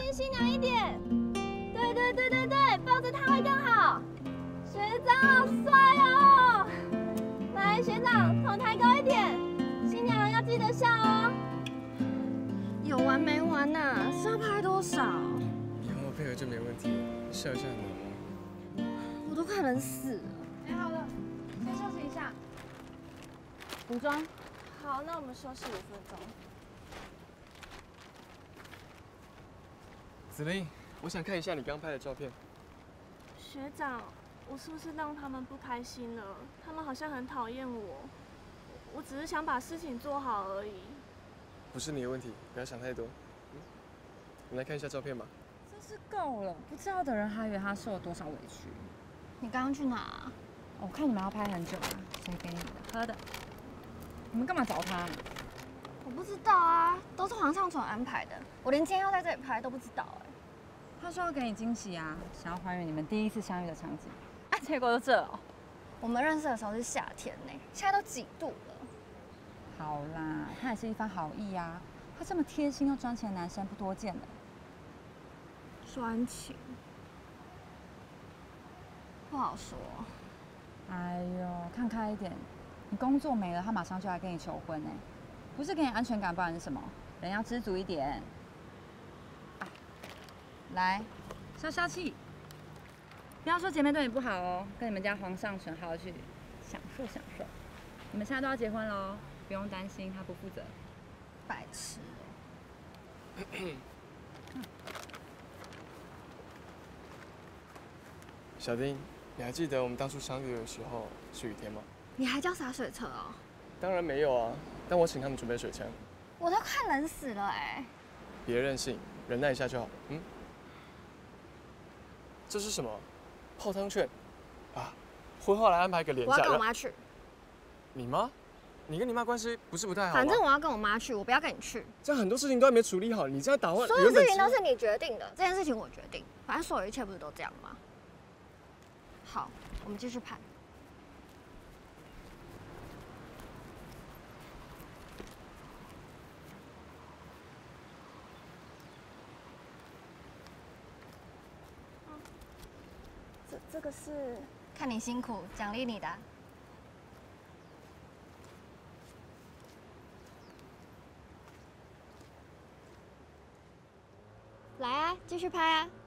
近新娘一点。对，抱着她会更好。学长好帅哦！来，学长头抬高一点，新娘要记得笑哦。有完没完呐？是要拍多少？ 你好好配合就没问题，笑一下很难吗？ 我都快冷死了。哎，好了，先休息一下。 服装。 好，那我们休息5分钟。 子琳，我想看一下你刚拍的照片。 学长，我是不是让他们不开心了？他们好像很讨厌我。我只是想把事情做好而已。 不是你的问题，不要想太多。我们来看一下照片吧。 真是够了，不知道的人还以为他受了多少委屈。 你刚刚去哪啊？ 我看你们要拍很久啊，所以给你的喝的。你们干嘛找他？ 我不知道啊，都是皇上所安排的。我连今天要在这里拍都不知道哎。 他说要给你惊喜啊，想要还原你们第一次相遇的场景。啊，结果就这哦。 我们认识的时候是夏天呢，现在都几度了？ 好啦，他也是一番好意啊。他这么贴心又专情的男生不多见的。 专情？不好说。 哎呦，看开一点，你工作没了，他马上就来跟你求婚呢。不是给你安全感，不然是什么？人要知足一点。来，消消气。不要说姐妹对你不好哦，跟你们家皇上选好好去享受享受。你们现在都要结婚喽，不用担心他不负责。 白痴欸。 小丁，你还记得我们当初相遇的时候是雨天吗？ 你还叫洒水车哦？ 当然没有啊，但我请他们准备水枪。 我都快冷死了哎。 别任性，忍耐一下就好。这是什么？泡汤券啊！婚后来安排个连假。 我要跟我妈去。 你妈？你跟你妈关系不是不太好吗？ 反正我要跟我妈去，我不要跟你去。 这样很多事情都还没处理好，你这样打乱。 所有事情都是你决定的，这件事情我决定。反正所有一切不是都这样吗？好，我们继续拍。这个是看你辛苦，奖励你的。来啊，继续拍啊！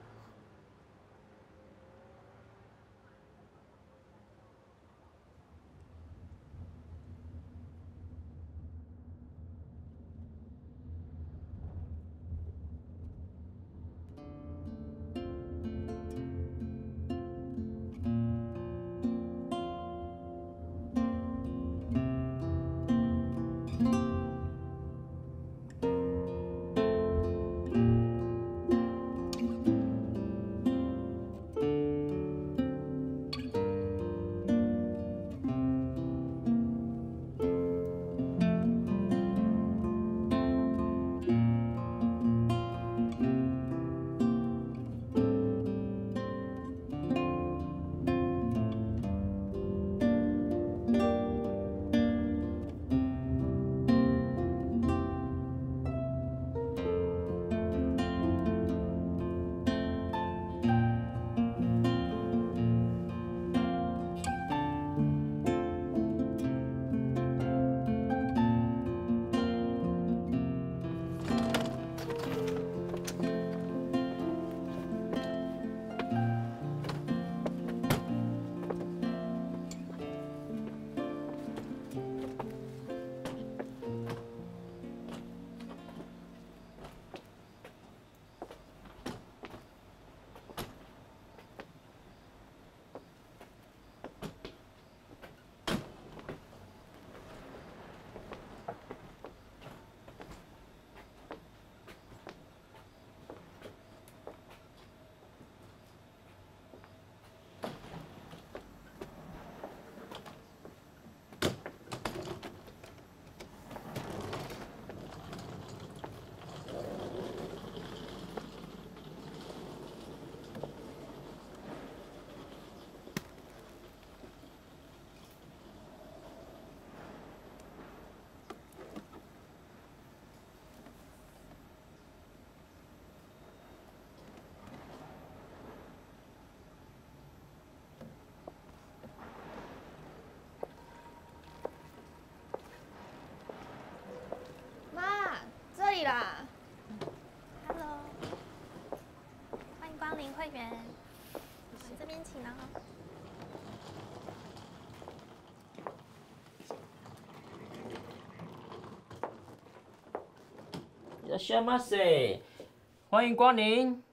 西马塞，欢迎光临。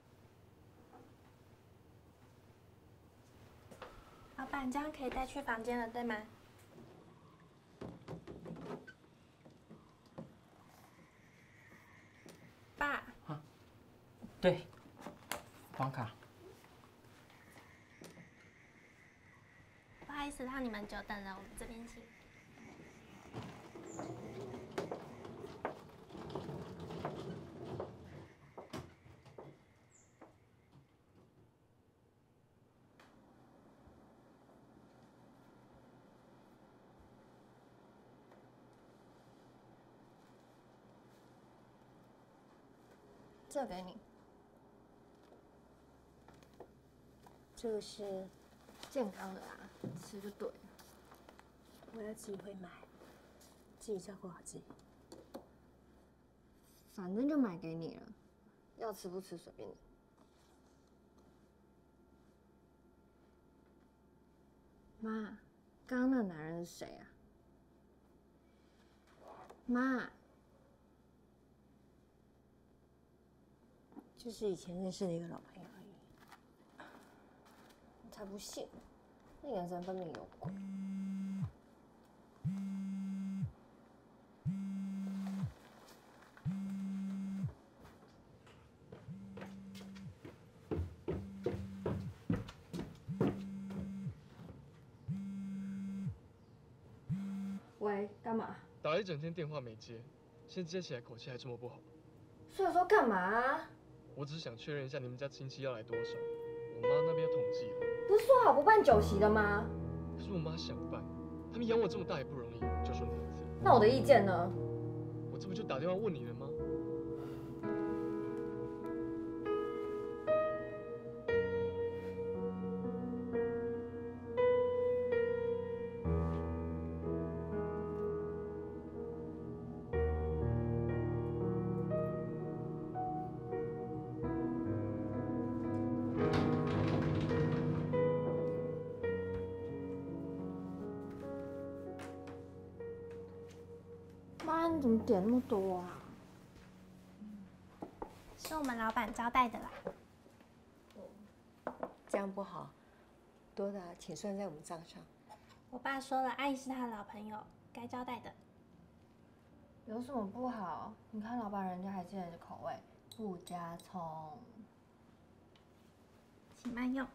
老板，这样可以带去房间了，对吗？爸。 对，房卡。 不好意思让你们久等了，我们这边请。这给你，这个是健康的啦，吃就对了。 我要自己会买，自己照顾好自己。 反正就买给你了，要吃不吃随便你。妈，刚刚那个男人是谁啊？妈， 就是以前认识的一个老朋友而已。 我才不信，那眼神分明有鬼。喂，干嘛？ 打了一整天电话没接，现在接起来口气还这么不好。 所以说干嘛啊？ 我只是想确认一下你们家亲戚要来多少，我妈那边统计了。 不是说好不办酒席的吗？ 可是我妈想办，他们养我这么大也不容易，就说你一次。 那我的意见呢？ 我这不就打电话问你了吗？ 妈，你怎么点那么多啊？ 是我们老板招待的啦。 这样不好，多的请算在我们账上。 我爸说了，阿姨是他的老朋友，该招待的。 有什么不好？你看老板人家还记得你的口味，不加葱。 请慢用。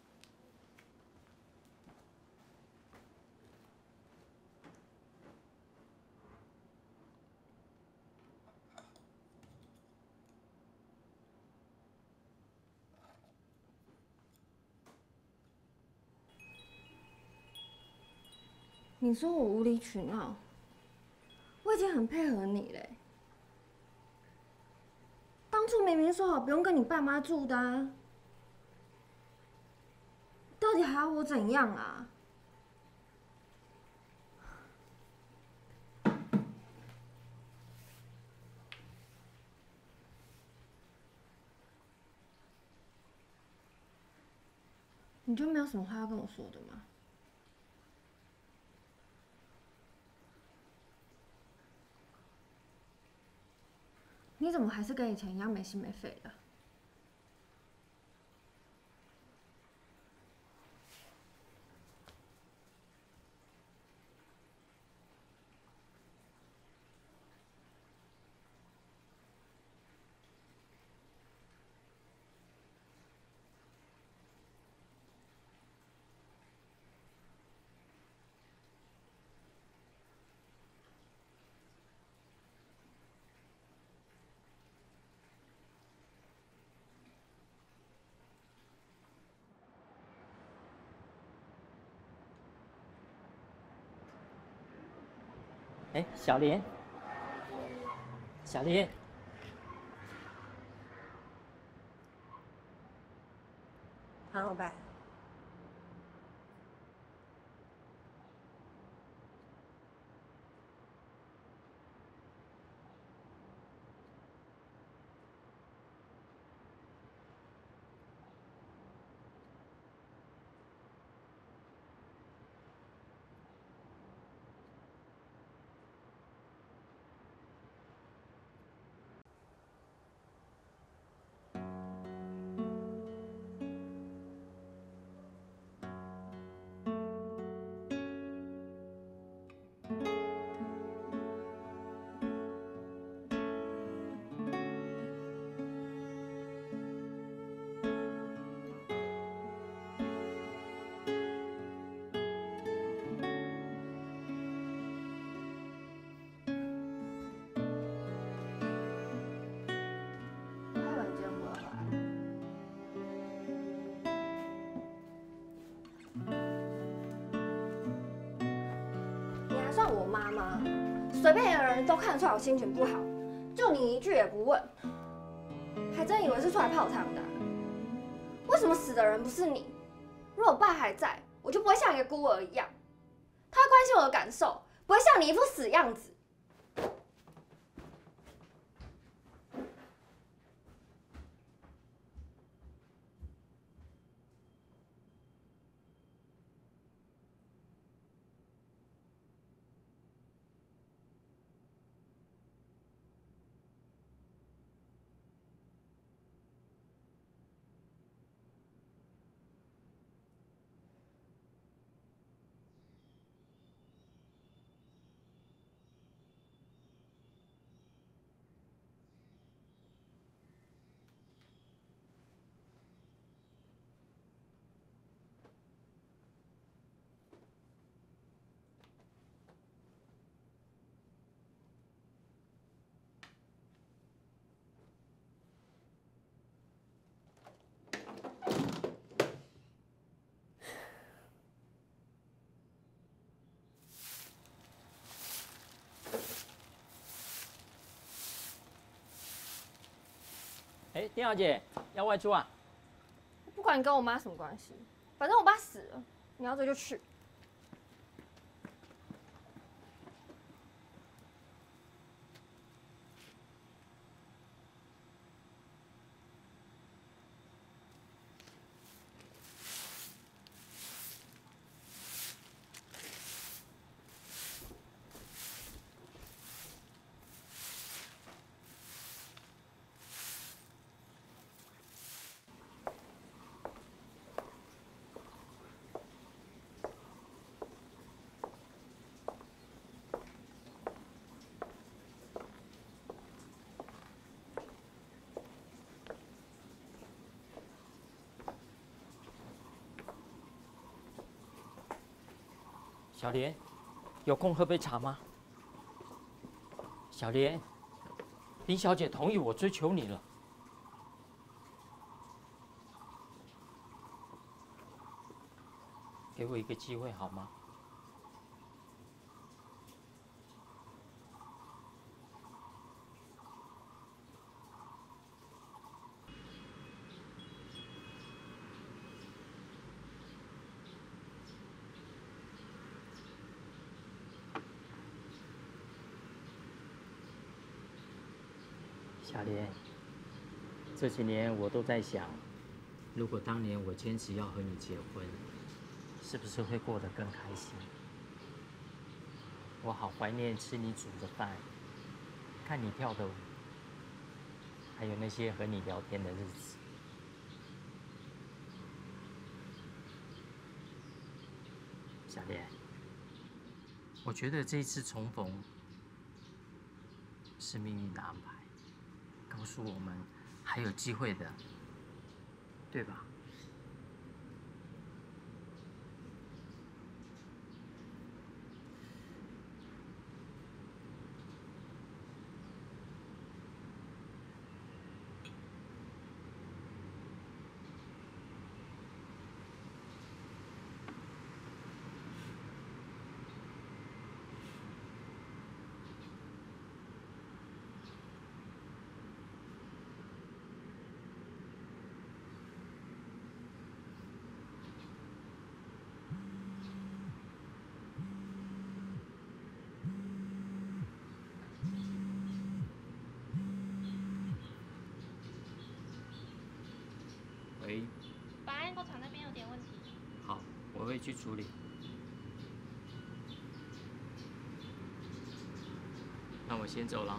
你说我无理取闹，我已经很配合你嘞。当初明明说好不用跟你爸妈住的啊，到底还要我怎样啊？你就没有什么话要跟我说的吗？你怎么还是跟以前一样没心没肺的？ 哎，小莲，小莲， 好，老板。 你还算我妈吗？随便一个人都看得出来我心情不好，就你一句也不问，还真以为是出来泡汤的啊。为什么死的人不是你？如果我爸还在，我就不会像一个孤儿一样，他会关心我的感受，不会像你一副死样子。 哎，丁小姐要外出啊？ 不管你跟我妈什么关系，反正我爸死了，你要追就去。 小莲，有空喝杯茶吗？小莲，林小姐同意我追求你了。给我一个机会好吗？小莲，这几年我都在想，如果当年我坚持要和你结婚，是不是会过得更开心？我好怀念吃你煮的饭，看你跳的舞，还有那些和你聊天的日子。小莲，我觉得这一次重逢是命运的安排。告诉我们还有机会的，对吧？喂， 保安工厂那边有点问题。 好，我会去处理。那我先走了。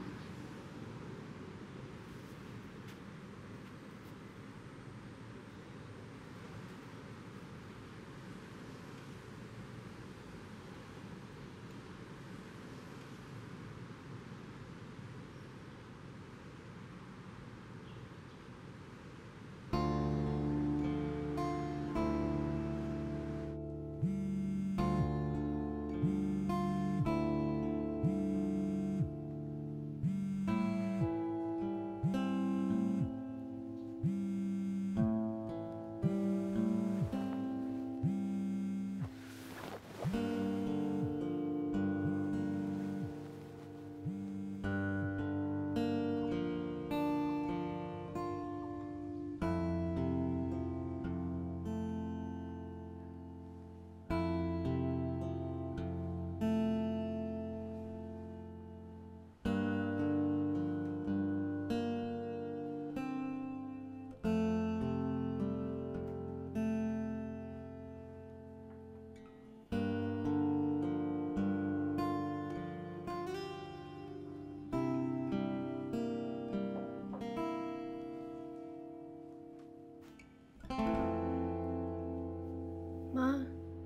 妈，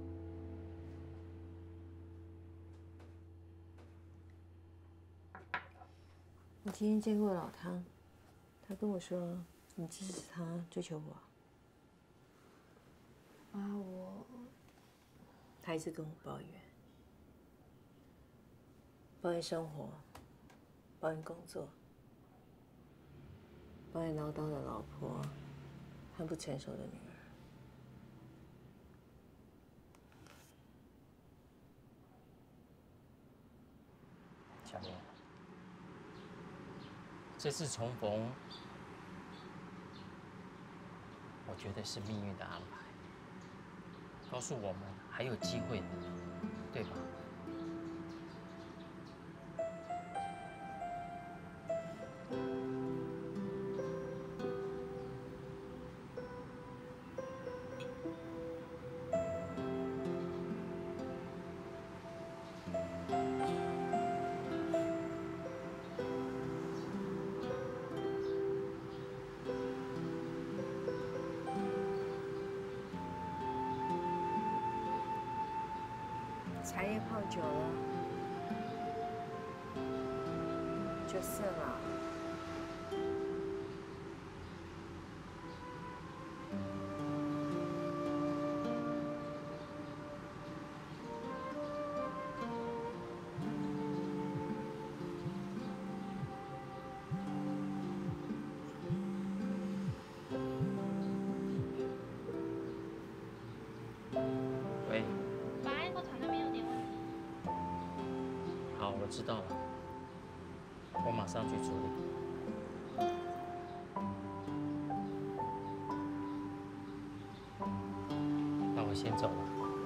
我今天见过老汤，他跟我说你支持他追求我。妈，他一直跟我抱怨生活，抱怨工作，抱怨唠叨的老婆和不成熟的女儿。 小莲，这次重逢，我觉得是命运的安排，告诉我们还有机会的，对吧？ 茶叶泡久了就涩了。 喂， 把 Apple 厂那边有点问题。 好，我知道了，我马上去处理。那我先走了。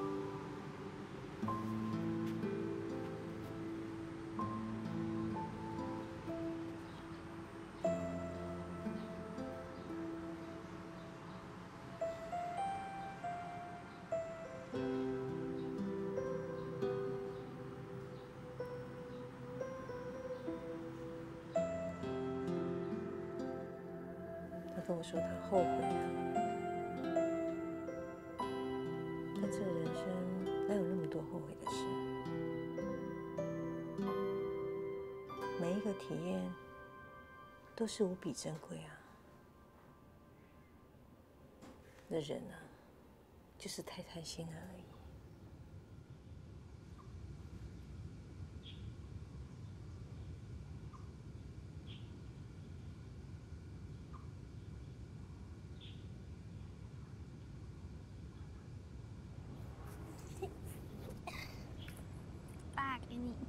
他跟我说他后悔了，但这人生哪有那么多后悔的事？每一个体验都是无比珍贵啊！那人啊，就是太贪心而已。 爸，给你。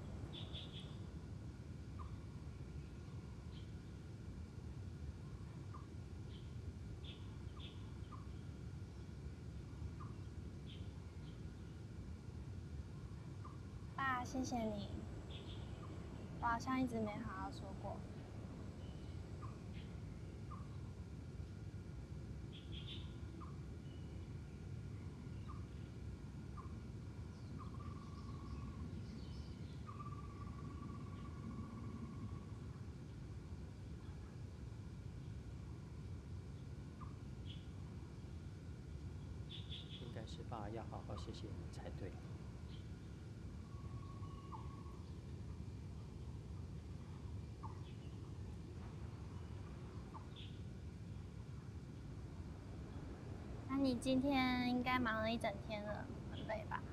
爸，谢谢你。我好像一直没好好说过。 应该是爸要好好谢谢你才对。 那你今天应该忙了一整天了，很累吧？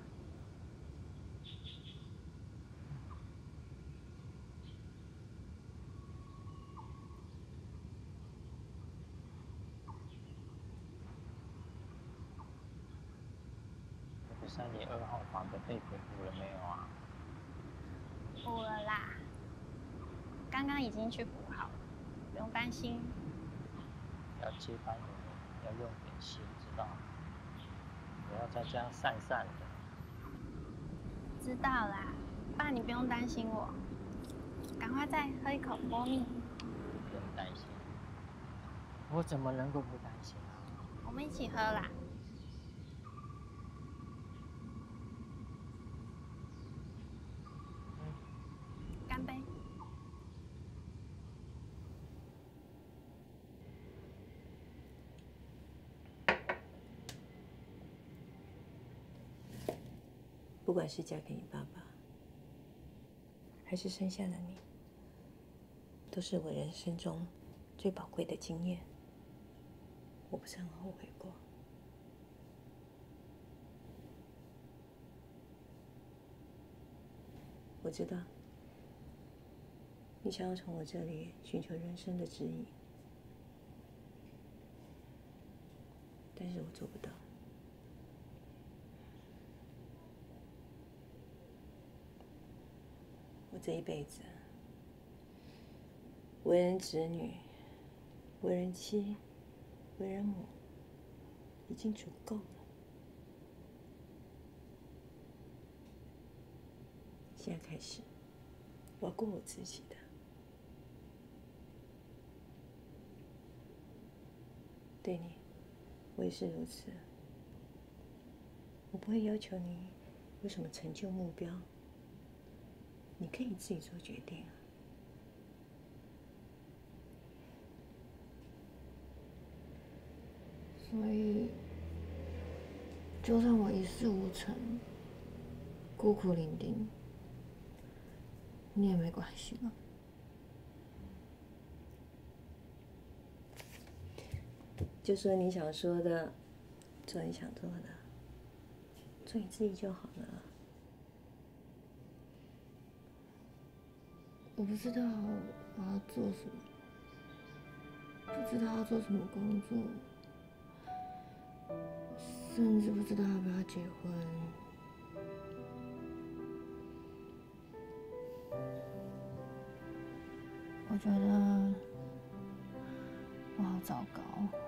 那个302号房的备品补了没有啊？ 补了啦，刚刚已经去补好了，不用担心。 要接班的人要用点心，知道吗？不要再这样散散的。 知道啦，爸，你不用担心我，赶快再喝一口蜂蜜。 不用担心，我怎么能够不担心啊？ 我们一起喝啦。干杯！ 不管是嫁给你爸爸，还是生下了你，都是我人生中最宝贵的经验。我不是很后悔过。我知道你想要从我这里寻求人生的指引，但是我做不到。我这一辈子为人子女、为人妻、为人母，已经足够了。现在开始，我要过我自己的。对你，我也是如此。我不会要求你有什么成就目标，你可以自己做决定。 所以，就算我一事无成，孤苦伶仃，你也没关系吗？ 就说你想说的，做你想做的，做你自己就好了。 我不知道我要做什么，不知道要做什么工作，甚至不知道要不要结婚。我觉得我好糟糕。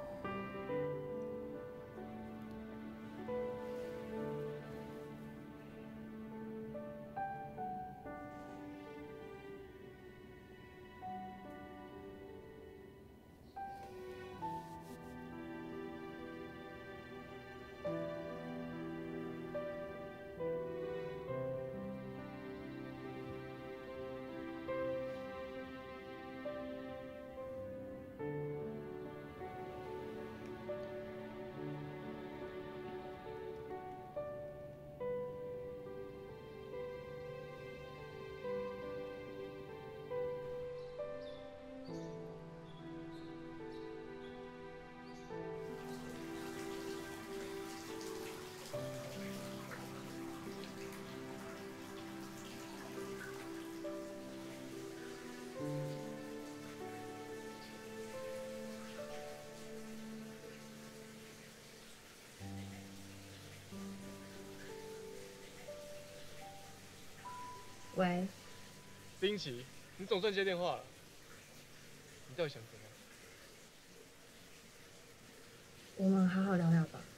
喂， 丁奇，你总算接电话了，你到底想怎样？ 我们好好聊聊吧。